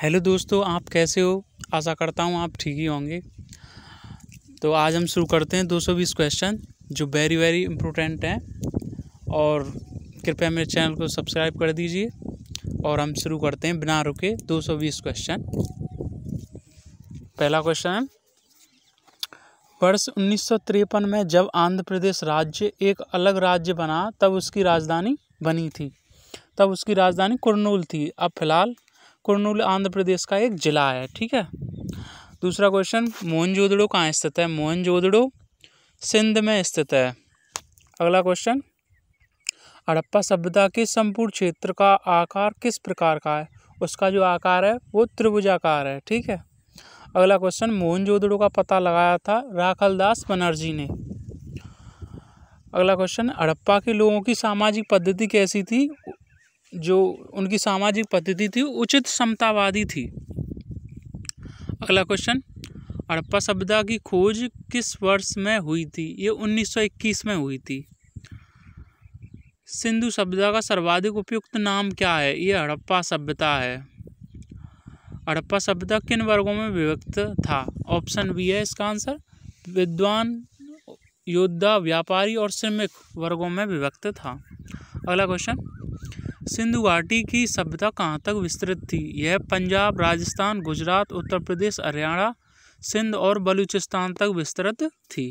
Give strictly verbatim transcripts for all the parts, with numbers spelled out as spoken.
Hello दोस्तों, आप कैसे हो? आशा करता हूँ आप ठीक ही होंगे। तो आज हम शुरू करते हैं दो सौ बीस क्वेश्चन जो वेरी वेरी इम्पोर्टेंट हैं। और कृपया मेरे चैनल को सब्सक्राइब कर दीजिए। और हम शुरू करते हैं बिना रुके दो सौ बीस क्वेश्चन। पहला क्वेश्चन है, वर्ष उन्नीस सौ तिरपन में जब आंध्र प्रदेश राज्य एक अलग राज्य बना तब उसकी राजधानी बनी थी तब उसकी राजधानी कुर्नूल थी। अब फिलहाल कुर्नूल आंध्र प्रदेश का एक जिला है। ठीक है। दूसरा क्वेश्चन, मोहनजोदड़ो कहाँ स्थित है? मोहनजोदड़ो सिंध में स्थित है। अगला क्वेश्चन, हड़प्पा सभ्यता के संपूर्ण क्षेत्र का आकार किस प्रकार का है? उसका जो आकार है वो त्रिभुजाकार है। ठीक है। अगला क्वेश्चन, मोहनजोदड़ो का पता लगाया था राखलदास बनर्जी ने। अगला क्वेश्चन, हड़प्पा के लोगों की सामाजिक पद्धति कैसी थी? जो उनकी सामाजिक पद्धति थी उचित समतावादी थी। अगला क्वेश्चन, हड़प्पा सभ्यता की खोज किस वर्ष में हुई थी? ये उन्नीस सौ इक्कीस में हुई थी। सिंधु सभ्यता का सर्वाधिक उपयुक्त नाम क्या है? ये हड़प्पा सभ्यता है। हड़प्पा सभ्यता किन वर्गों में विभक्त था? ऑप्शन बी है इसका आंसर, विद्वान, योद्धा, व्यापारी और श्रमिक वर्गों में विभक्त था। अगला क्वेश्चन, सिंधु घाटी की सभ्यता कहाँ तक विस्तृत थी? यह पंजाब, राजस्थान, गुजरात, उत्तर प्रदेश, हरियाणा, सिंध और बलूचिस्तान तक विस्तृत थी।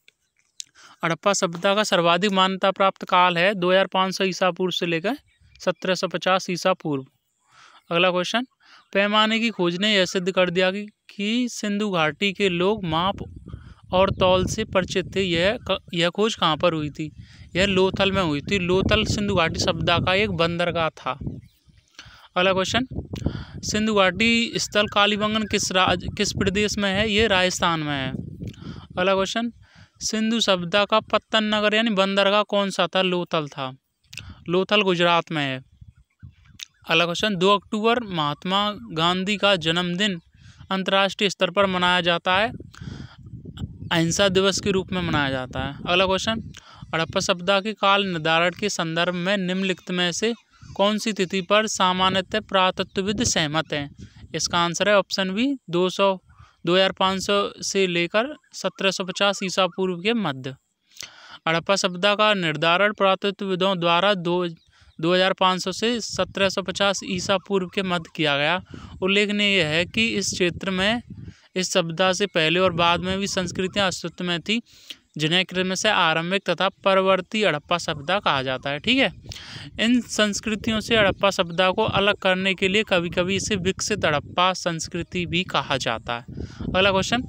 हड़प्पा सभ्यता का सर्वाधिक मान्यता प्राप्त काल है दो हज़ार पाँच सौ ईसा पूर्व से लेकर सत्रह सौ पचास ईसा पूर्व। अगला क्वेश्चन, पैमाने की खोज ने यह सिद्ध कर दिया कि, कि सिंधु घाटी के लोग माप और तौल से परिचित थे। यह यह खोज कहाँ पर हुई थी? यह लोथल में हुई थी। लोथल सिंधु घाटी सभ्यता का एक बंदरगाह था। अगला क्वेश्चन, सिंधु घाटी स्थल कालीबंगन किस राज किस प्रदेश में है? ये राजस्थान में है। अगला क्वेश्चन, सिंधु सभ्यता का पत्तन नगर यानी बंदरगाह कौन सा था? लोथल था। लोथल गुजरात में है। अगला क्वेश्चन, दो अक्टूबर महात्मा गांधी का जन्मदिन अंतर्राष्ट्रीय स्तर पर मनाया जाता है, अहिंसा दिवस के रूप में मनाया जाता है। अगला क्वेश्चन, हड़प्पा सभ्यता के काल निर्धारण के संदर्भ में निम्नलिखित में से कौन सी तिथि पर सामान्यतः पुरातत्वविद सहमत हैं? इसका आंसर है ऑप्शन बी, दो सौ दो हजार पाँच सौ से लेकर सत्रह सौ पचास ईसा पूर्व के मध्य। हड़प्पा सभ्यता का निर्धारण पुरातत्वविदों द्वारा दो दो हजार पाँच सौ से सत्रह सौ पचास ईसा पूर्व के मध्य किया गया। उल्लेखनीय यह है कि इस क्षेत्र में इस सभ्यता से पहले और बाद में भी संस्कृतियां अस्तित्व में थी, जिन्हें क्रमशः आरंभिक तथा परवर्ती हड़प्पा सभ्यता कहा जाता है। ठीक है। इन संस्कृतियों से हड़प्पा सभ्यता को अलग करने के लिए कभी कभी इसे विकसित हड़प्पा संस्कृति भी कहा जाता है। अगला क्वेश्चन,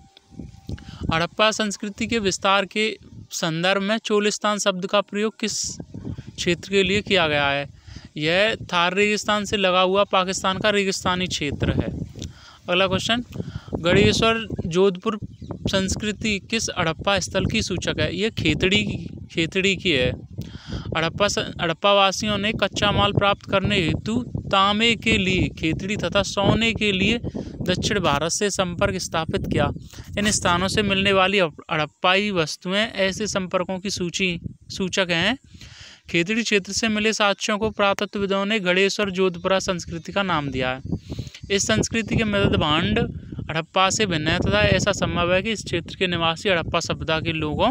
हड़प्पा संस्कृति के विस्तार के संदर्भ में चोलिस्तान शब्द का प्रयोग किस क्षेत्र के लिए किया गया है? यह थार रेगिस्तान से लगा हुआ पाकिस्तान का रेगिस्तानी क्षेत्र है। अगला क्वेश्चन, गणेश्वर जोधपुर संस्कृति किस हड़प्पा स्थल की सूचक है? ये खेतड़ी खेतड़ी की है। हड़प्पा हड़प्पा वासियों ने कच्चा माल प्राप्त करने हेतु तांबे के लिए खेतड़ी तथा सोने के लिए दक्षिण भारत से संपर्क स्थापित किया। इन स्थानों से मिलने वाली हड़प्पाई वस्तुएं ऐसे संपर्कों की सूची सूचक हैं। खेतड़ी क्षेत्र से मिले साक्ष्यों को पुरातत्वविदों ने गणेश्वर जोधपुरा संस्कृति का नाम दिया है। इस संस्कृति के मृद भांड हड़प्पा से भिन्न है तथा ऐसा संभव है कि इस क्षेत्र के निवासी हड़प्पा सभ्यता के लोगों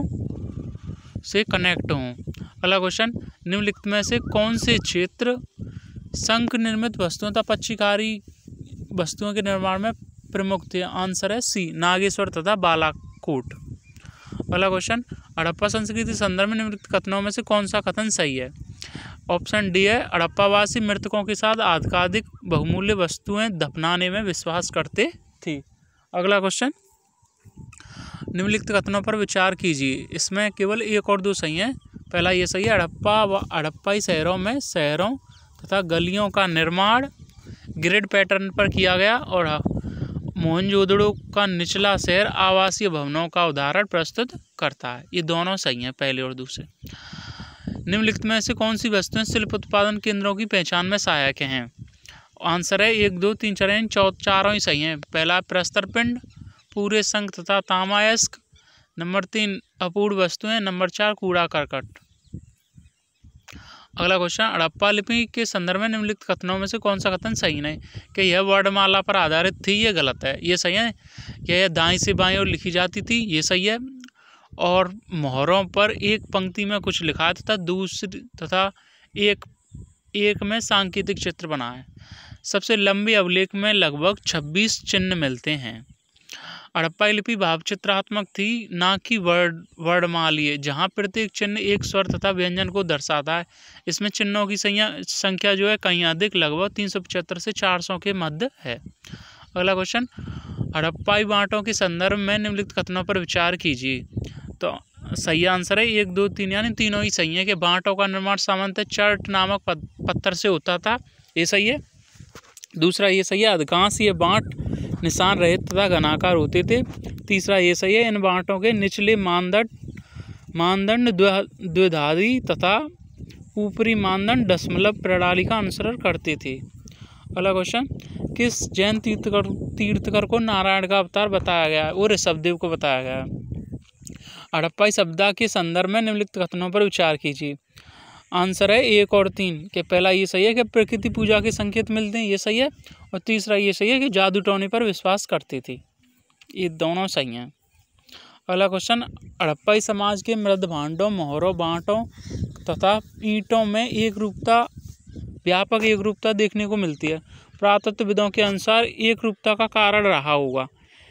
से कनेक्ट हों। अगला क्वेश्चन, निम्नलिखित में से कौन से क्षेत्र शंख निर्मित वस्तुओं तथा पच्चीकारी वस्तुओं के निर्माण में प्रमुख थे? आंसर है सी, नागेश्वर तथा बालाकोट। अगला क्वेश्चन, हड़प्पा संस्कृति संदर्भ में निम्नलिखित कथनों में से कौन सा कथन सही है? ऑप्शन डी है, हड़प्पावासी मृतकों के साथ आधिकाधिक बहुमूल्य वस्तुएं दफनाने में विश्वास करते थे। अगला क्वेश्चन, निम्नलिखित कथनों पर विचार कीजिए। इसमें केवल एक और दो सही हैं। पहला ये सही है, हड़प्पा व हड़प्पाई शहरों में शहरों तथा गलियों का निर्माण ग्रिड पैटर्न पर किया गया और मोहनजोदड़ो का निचला शहर आवासीय भवनों का उदाहरण प्रस्तुत करता है। ये दोनों सही हैं, पहले और दूसरे। निम्नलिखित में से कौन सी वस्तुएं शिल्प उत्पादन केंद्रों की पहचान में सहायक हैं? आंसर है एक, दो, तीन, चार, चौ चारों ही सही हैं। पहला प्रस्तर पिंड, पूरे शंख तथा तामायस्क। नंबर तीन, अपूर्ण वस्तुएं। नंबर चार, कूड़ा करकट। अगला क्वेश्चन, हड़प्पा लिपि के संदर्भ में निम्नलिखित कथनों में से कौन सा कथन सही नहीं? कि यह वर्णमाला पर आधारित थी, ये गलत है। ये सही है। यह दाएं से बाएं और लिखी जाती थी, ये सही है। और मोहरों पर एक पंक्ति में कुछ लिखा तथा दूसरी तथा एक एक में सांकेतिक चित्र बना है। सबसे लंबे अभिलेख में लगभग छब्बीस चिन्ह मिलते हैं। हड़प्पा लिपि भावचित्रात्मक थी, ना कि वर्ण वर्णमालीय, जहाँ प्रत्येक चिन्ह एक स्वर तथा व्यंजन को दर्शाता है। इसमें चिन्हों की संख्या जो है कहीं अधिक, लगभग तीन सौ पचहत्तर से चार सौ के मध्य है। अगला क्वेश्चन, हड़प्पाई बांटों के संदर्भ में निम्नलिखित कथनों पर विचार कीजिए। तो सही आंसर है एक दो तीन, यानी तीनों ही सही है। कि बांटों का निर्माण सामान्यतः चर्ट नामक पत्थर से होता था, ये सही है। दूसरा ये सही है, अधिकांश ये बांट निशान रहित तथा घनाकार होते थे। तीसरा ये सही है, इन बांटों के निचले मानदंड मानदंड द्विधारी तथा ऊपरी मानदंड दशमलव प्रणाली का अनुसरण करते थे। अगला क्वेश्चन, किस जैन तीर्थकर तीर्थकर को नारायण का अवतार बताया गया है? वो ऋषभदेव को बताया गया है। हड़प्पाई सभ्यता के संदर्भ में निम्नलिखित कथनों पर विचार कीजिए। आंसर है एक और तीन। के पहला ये सही है कि प्रकृति पूजा के संकेत मिलते हैं, ये सही है। और तीसरा ये सही है कि जादू टोने पर विश्वास करते थे, ये दोनों सही हैं। अगला क्वेश्चन, हड़प्पाई समाज के मृद भांडों, मोहरों, बांटों तथा ईंटों में एक रूपता व्यापक एक रूपता देखने को मिलती है। पुरातत्वविदों के अनुसार एक रूपता का कारण रहा होगा।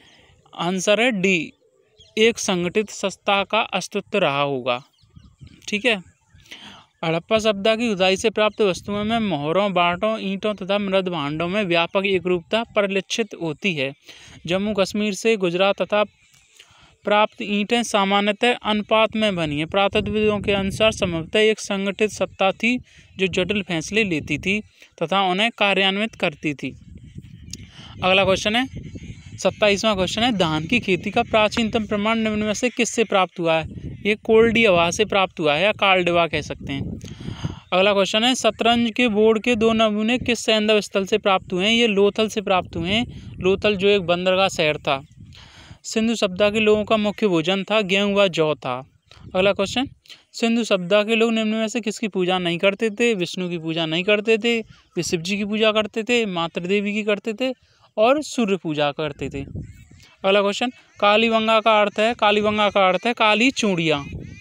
आंसर है डी, एक संगठित सत्ता का अस्तित्व रहा होगा। ठीक है। हड़प्पा सभ्यता की खुदाई से प्राप्त वस्तुओं में मोहरों, बांटों, ईंटों तथा मृद भांडों में व्यापक एकरूपता परिलक्षित होती है। जम्मू कश्मीर से गुजरात तथा प्राप्त ईंटें सामान्यतः अनुपात में बनी है। पुरातत्वविदों के अनुसार संभवतः एक संगठित सत्ता थी जो जटिल फैसले लेती थी तथा उन्हें कार्यान्वित करती थी। अगला क्वेश्चन है सत्ताईसवां क्वेश्चन है, धान की खेती का प्राचीनतम प्रमाण निम्न में से किससे प्राप्त हुआ है? ये कोल्डिवा से प्राप्त हुआ है, या कार्डिवा कह सकते हैं। अगला क्वेश्चन है, शतरंज के बोर्ड के दो नमूने किस सैंधव स्थल से प्राप्त हुए हैं? ये लोथल से प्राप्त हुए हैं। लोथल जो एक बंदरगाह शहर था। सिंधु सभ्यता के लोगों का मुख्य भोजन था गेहूं व जौ था। अगला क्वेश्चन, सिंधु सभ्यता के लोग निम्न में से किसकी पूजा नहीं करते थे? विष्णु की पूजा नहीं करते थे, वे शिव जी की पूजा करते थे, मातृ देवी की करते थे और सूर्य पूजा करते थे। अगला क्वेश्चन, कालीबंगा का अर्थ है कालीबंगा का अर्थ है काली चूड़ियाँ।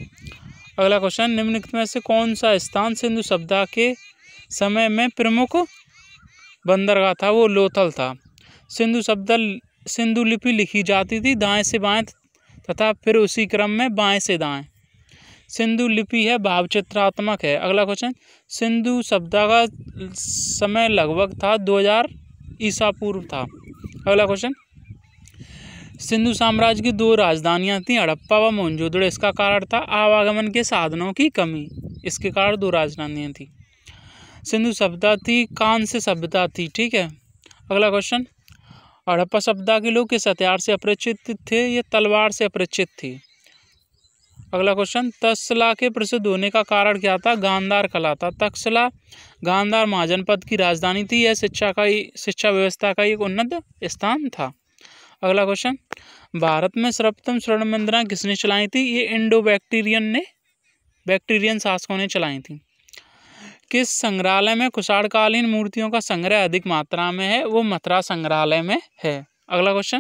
अगला क्वेश्चन, निम्नलिखित में से कौन सा स्थान सिंधु सभ्यता के समय में प्रमुख बंदरगाह था? वो लोथल था। सिंधु सभ्यता सिंधु लिपि लिखी जाती थी दाएं से बाएं तथा फिर उसी क्रम में बाएं से दाएं। सिंधु लिपि है भावचित्रात्मक है। अगला क्वेश्चन, सिंधु सभ्यता का समय लगभग था दो हज़ार ईसा पूर्व था। अगला क्वेश्चन, सिंधु साम्राज्य की दो राजधानियां थीं, हड़प्पा व मोहनजोदड़ो। इसका कारण था आवागमन के साधनों की कमी, इसके कारण दो राजधानियां थी। सिंधु सभ्यता थी कांस्य सभ्यता थी। ठीक है। अगला क्वेश्चन, हड़प्पा सभ्यता के लोग किस हथियार से अपरिचित थे? ये तलवार से अपरिचित थी। अगला क्वेश्चन, तक्षशिला के प्रसिद्ध होने का कारण क्या था? गांधार कला था। तक्षशिला गांधार महाजनपद की राजधानी थी। यह शिक्षा का शिक्षा व्यवस्था का एक उन्नत स्थान था। अगला क्वेश्चन, भारत में सर्वप्रथम स्वर्ण मुद्राएं किसने चलाई थी? ये इंडो बैक्टीरियन ने बैक्टीरियन शासकों ने चलाई थी। किस संग्रहालय में कुषाणकालीन मूर्तियों का संग्रह अधिक मात्रा में है? वो मथुरा संग्रहालय में है। अगला क्वेश्चन,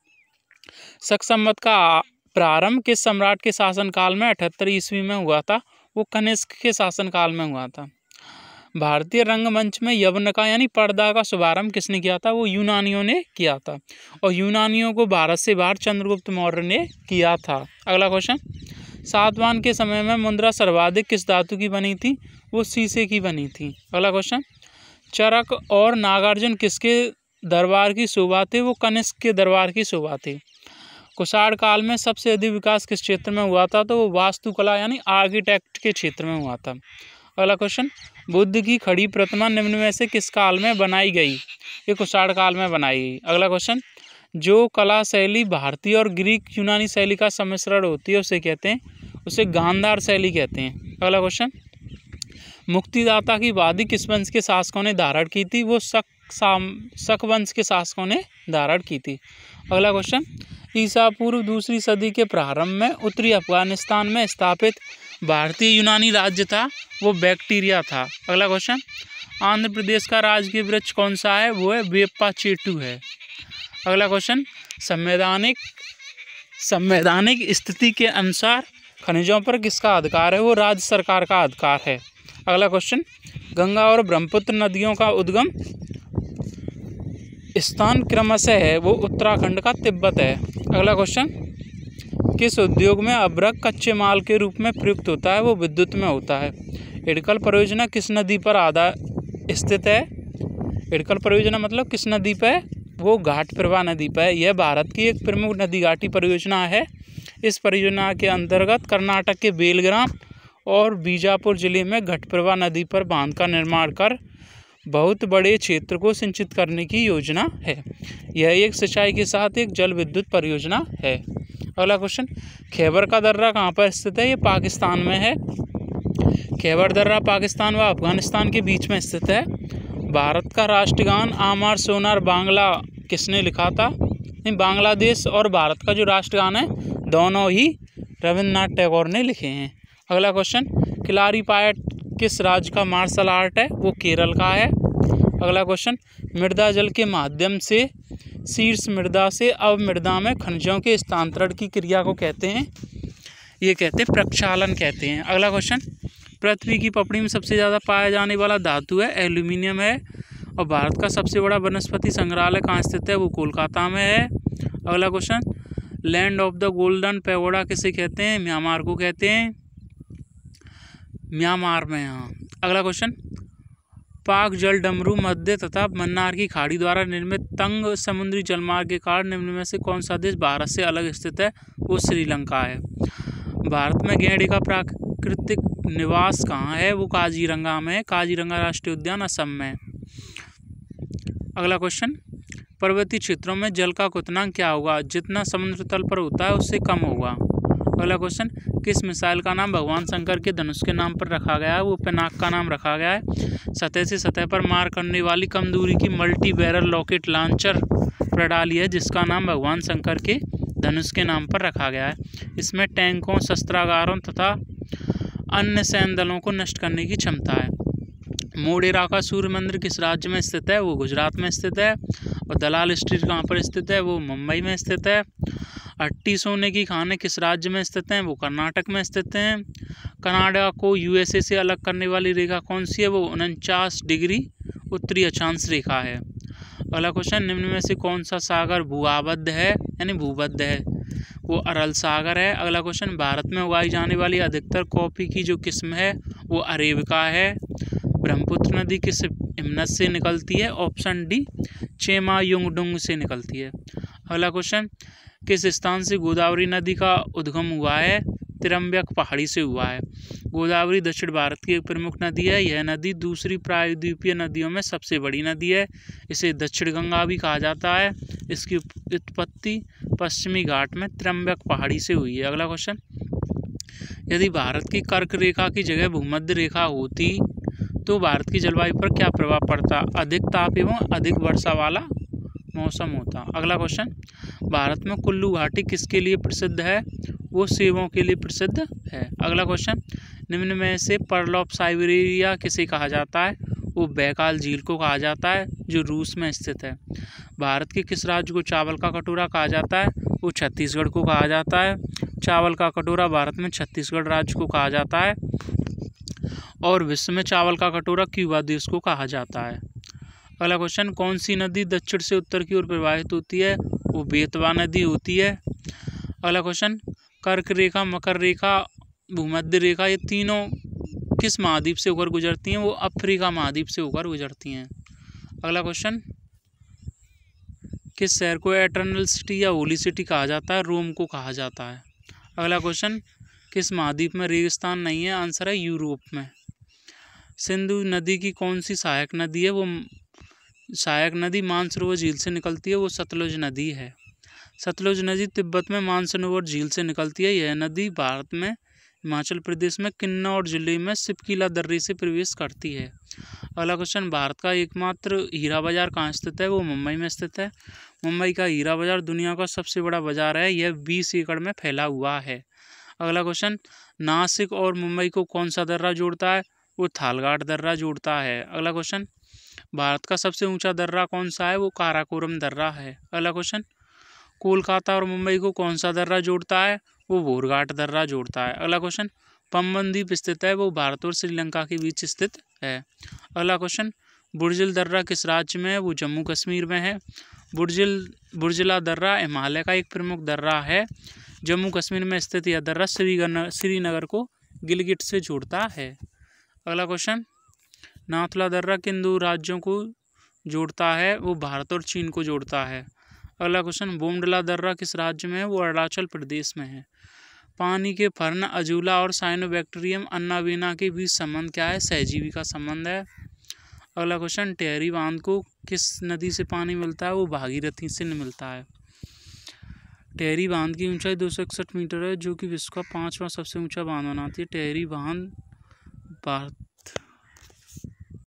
शक संवत का प्रारंभ किस सम्राट के शासनकाल में अठहत्तर ईस्वी में हुआ था? वो कनिष्क के शासनकाल में हुआ था। भारतीय रंगमंच में यवन का यानी पर्दा का शुभारंभ किसने किया था? वो यूनानियों ने किया था। और यूनानियों को भारत से बाहर चंद्रगुप्त मौर्य ने किया था। अगला क्वेश्चन, सातवाहन के समय में मुद्रा सर्वाधिक किस धातु की बनी थी? वो शीशे की बनी थी। अगला क्वेश्चन, चरक और नागार्जुन किसके दरबार की शोभा थे? वो कनिष्क के दरबार की शोभा थे। कुषाण काल में सबसे अधिक विकास किस क्षेत्र में हुआ था? तो वो वास्तुकला यानी आर्किटेक्ट के क्षेत्र में हुआ था। अगला क्वेश्चन, बुद्ध की खड़ी प्रतिमा निम्न में से किस काल में बनाई गई? ये कुषाण काल में बनाई गई। अगला क्वेश्चन, जो कला शैली भारतीय और ग्रीक यूनानी शैली का सम्मिश्रण होती है उसे कहते हैं उसे गांधार शैली कहते हैं। अगला क्वेश्चन, मुक्तिदाता की उपाधि किस वंश के शासकों ने धारण की थी? वो शक शक वंश के शासकों ने धारण की थी। अगला क्वेश्चन, ईसा पूर्व दूसरी सदी के प्रारंभ में उत्तरी अफगानिस्तान में स्थापित भारतीय यूनानी राज्य था वो बैक्टीरिया था। अगला क्वेश्चन, आंध्र प्रदेश का राजकीय वृक्ष कौन सा है? वो है वेप्पा चेटू है। अगला क्वेश्चन, संवैधानिक संवैधानिक स्थिति के अनुसार खनिजों पर किसका अधिकार है? वो राज्य सरकार का अधिकार है। अगला क्वेश्चन, गंगा और ब्रह्मपुत्र नदियों का उद्गम स्थान क्रमशः है? वो उत्तराखंड का तिब्बत है। अगला क्वेश्चन, किस उद्योग में अभ्रक कच्चे माल के रूप में प्रयुक्त होता है? वो विद्युत में होता है। इडकल परियोजना किस नदी पर आधा स्थित है? इडकल परियोजना मतलब किस नदी पर? वो घाट प्रभा नदी पर। यह भारत की एक प्रमुख नदी घाटी परियोजना है। इस परियोजना के अंतर्गत कर्नाटक के बेलग्राम और बीजापुर जिले में घटप्रभा नदी पर बांध का निर्माण कर बहुत बड़े क्षेत्र को सिंचित करने की योजना है। यह एक सिंचाई के साथ एक जल विद्युत परियोजना है। अगला क्वेश्चन, खैबर का दर्रा कहाँ पर स्थित है? ये पाकिस्तान में है। खैबर दर्रा पाकिस्तान व अफगानिस्तान के बीच में स्थित है। भारत का राष्ट्रगान आमार सोनार बांग्ला किसने लिखा था? नहीं, बांग्लादेश और भारत का जो राष्ट्रगान है दोनों ही रविन्द्रनाथ टैगोर ने लिखे हैं। अगला क्वेश्चन, किलारीपायट किस राज्य का मार्शल आर्ट है? वो केरल का है। अगला क्वेश्चन, मृदा जल के माध्यम से शीर्ष मृदा से अवमृदा में खनिजों के स्थानांतरण की क्रिया को कहते हैं, ये कहते हैं प्रक्षालन कहते हैं। अगला क्वेश्चन, पृथ्वी की पपड़ी में सबसे ज़्यादा पाया जाने वाला धातु है? एल्यूमिनियम है। और भारत का सबसे बड़ा वनस्पति संग्रहालय कहाँ स्थित है? वो कोलकाता में है। अगला question, land of the golden pagoda किसे कहते हैं? म्यांमार को कहते हैं। म्यांमार में, हाँ। अगला क्वेश्चन, पाक जल डमरू मध्य तथा मन्नार की खाड़ी द्वारा निर्मित तंग समुद्री जलमार्ग के कारण निम्न में से कौन सा देश भारत से अलग स्थित है? वो श्रीलंका है। भारत में गैंडे का प्राकृतिक निवास कहाँ है? वो काजीरंगा में है। काजीरंगा राष्ट्रीय उद्यान असम में। अगला क्वेश्चन, पर्वतीय क्षेत्रों में जल का क्वथनांक क्या होगा? जितना समुद्र तल पर होता है उससे कम होगा। अगला क्वेश्चन, किस मिसाइल का नाम भगवान शंकर के धनुष के नाम पर रखा गया है? वो पिनाक का नाम रखा गया है। सतह से सतह पर मार करने वाली कम दूरी की मल्टी बैरल रॉकेट लॉन्चर प्रणाली है जिसका नाम भगवान शंकर के धनुष के नाम पर रखा गया है। इसमें टैंकों, शस्त्रागारों तथा अन्य सैन्य दलों को नष्ट करने की क्षमता है। मोढेरा का सूर्य मंदिर किस राज्य में स्थित है? वो गुजरात में स्थित है। और दलाल स्ट्रीट कहाँ पर स्थित है? वो मुंबई में स्थित है। अट्टी सोने की खानें किस राज्य में स्थित हैं? वो कर्नाटक में स्थित हैं। कनाडा को यूएसए से अलग करने वाली रेखा कौन सी है? वो उनचास डिग्री उत्तरी अक्षांश रेखा है। अगला क्वेश्चन, निम्न में से कौन सा सागर भूआबद्ध है यानी भूबद्ध है? वो अरल सागर है। अगला क्वेश्चन, भारत में उगाई जाने वाली अधिकतर कॉफ़ी की जो किस्म है वो अरेबिका है। ब्रह्मपुत्र नदी किस हिमनद से निकलती है? ऑप्शन डी, चेमायुंगडुंग से निकलती है। अगला क्वेश्चन, किस स्थान से गोदावरी नदी का उद्गम हुआ है? तिरंबक पहाड़ी से हुआ है। गोदावरी दक्षिण भारत की एक प्रमुख नदी है। यह नदी दूसरी प्रायद्वीपीय नदियों में सबसे बड़ी नदी है। इसे दक्षिण गंगा भी कहा जाता है। इसकी उत्पत्ति पश्चिमी घाट में तिरंबक पहाड़ी से हुई है। अगला क्वेश्चन, यदि भारत की कर्क रेखा की जगह भूमध्य रेखा होती तो भारत की जलवायु पर क्या प्रभाव पड़ता? अधिक ताप एवं अधिक वर्षा वाला मौसम होता। अगला क्वेश्चन, भारत में कुल्लू घाटी किसके लिए प्रसिद्ध है? वो सेबों के लिए प्रसिद्ध है। अगला क्वेश्चन, निम्न में से पर्ल ऑफ साइबेरिया किसे कहा जाता है? वो बैकाल झील को कहा जाता है जो रूस में स्थित है। भारत के किस राज्य को चावल का कटोरा कहा जाता है? वो छत्तीसगढ़ को कहा जाता है। चावल का कटोरा भारत में छत्तीसगढ़ राज्य को कहा जाता है। और विश्व में चावल का कटोरा क्यूबा देश को कहा जाता है। अगला क्वेश्चन, कौन सी नदी दक्षिण से उत्तर की ओर प्रवाहित होती है? वो बेतवा नदी होती है। अगला क्वेश्चन, कर्क रेखा, मकर रेखा, भूमध्य रेखा ये तीनों किस महाद्वीप से होकर गुजरती हैं? वो अफ्रीका महाद्वीप से होकर गुजरती हैं। अगला क्वेश्चन, किस शहर को एटर्नल सिटी या होली सिटी कहा जाता है? रोम को कहा जाता है। अगला क्वेश्चन, किस महाद्वीप में रेगिस्तान नहीं है? आंसर है यूरोप में। सिंधु नदी की कौन सी सहायक नदी है? वो सहायक नदी मानसरोवर झील से निकलती है। वो सतलुज नदी है। सतलुज नदी तिब्बत में मानसरोवर झील से निकलती है। यह नदी भारत में हिमाचल प्रदेश में किन्नौर जिले में सिपकीला दर्रे से प्रवेश करती है। अगला क्वेश्चन, भारत का एकमात्र हीरा बाजार कहाँ स्थित है? वो मुंबई में स्थित है। मुंबई का हीरा बाजार दुनिया का सबसे बड़ा बाजार है। यह बीस एकड़ में फैला हुआ है। अगला क्वेश्चन, नासिक और मुंबई को कौन सा दर्रा जोड़ता है? वो थालघाट दर्रा जोड़ता है। अगला क्वेश्चन, भारत का सबसे ऊंचा दर्रा कौन सा है? वो काराकोरम दर्रा है। अगला क्वेश्चन, कोलकाता और मुंबई को कौन सा दर्रा जोड़ता है? वो बोरघाट दर्रा जोड़ता है। अगला क्वेश्चन, पंबन द्वीप स्थित है? वो भारत और श्रीलंका के बीच स्थित है। अगला क्वेश्चन, बुर्जिल दर्रा किस राज्य में है? वो जम्मू कश्मीर में है। बुर्जिल बुर्जिला दर्रा हिमालय का एक प्रमुख दर्रा है। जम्मू कश्मीर में स्थित यह दर्रा श्रीनगर श्रीनगर को गिलगिट से जोड़ता है। अगला क्वेश्चन, नाथुला दर्रा किन दो राज्यों को जोड़ता है? वो भारत और चीन को जोड़ता है। अगला क्वेश्चन, बोमडिला दर्रा किस राज्य में है? वो अरुणाचल प्रदेश में है। पानी के फर्न अजूला और साइनोबैक्टीरियम अन्नाबेना के बीच संबंध क्या है? सहजीवी का संबंध है। अगला क्वेश्चन, टेहरी बांध को किस नदी से पानी मिलता है? वो भागीरथी से मिलता है। टेहरी बांध की ऊंचाई दो सौ इकसठ मीटर है, जो कि विश्व का पांचवा सबसे ऊंचा बांध बनाती है। टेहरी बांध भारत